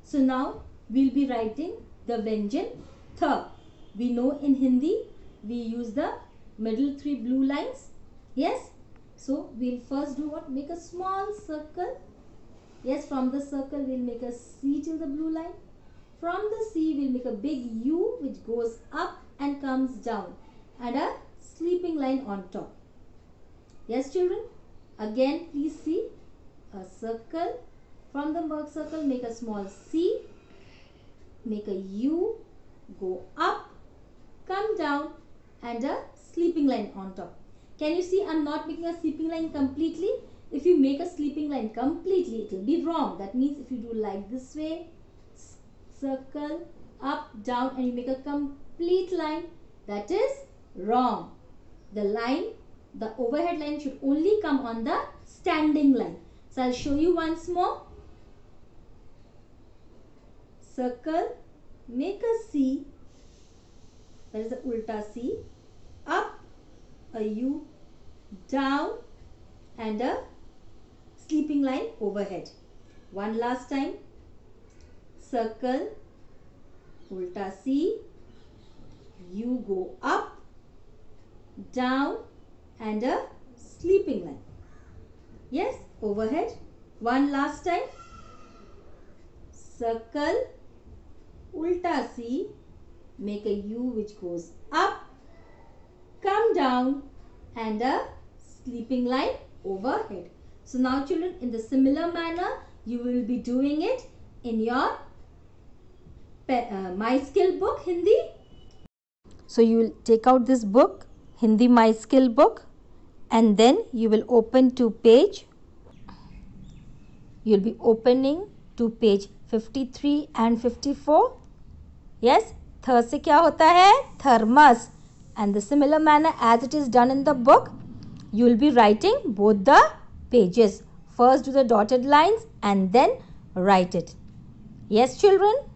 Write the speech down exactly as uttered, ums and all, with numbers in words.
So now we'll be writing the Vyanjan th. We know in Hindi we use the middle three blue lines. Yes. So we'll first do what? Make a small circle. Yes, from the circle we'll make a C till the blue line. From the C we'll make a big U which goes up and comes down, and a sleeping line on top. Yes children, again please see a circle. From the work circle make a small C, make a U, go up, come down, and a sleeping line on top. Can you see I'm not making a sleeping line completely? If you make a sleeping line completely, it will be wrong. That means if you do like this way, circle, up, down, and you make a complete line, that is wrong. The line, the overhead line should only come on the standing line. So I'll show you once more. Circle, make a C, that is the ulta C, up, a U, down, and a sleeping line overhead. One last time. Circle, ulta C, U go up, down, and a sleeping line. Yes, overhead. One last time. Circle, ulta C, make a U which goes up, come down, and a sleeping line overhead. So now children, in the similar manner you will be doing it in your uh, My Skill book Hindi. So you will take out this book, Hindi My Skill book, and then you will open to page, you will be opening to page fifty-three and fifty-four. Yes, th se kya hota hai? Thermos. And the similar manner as it is done in the book, you will be writing both the pages. First do the dotted lines and then write it. Yes children.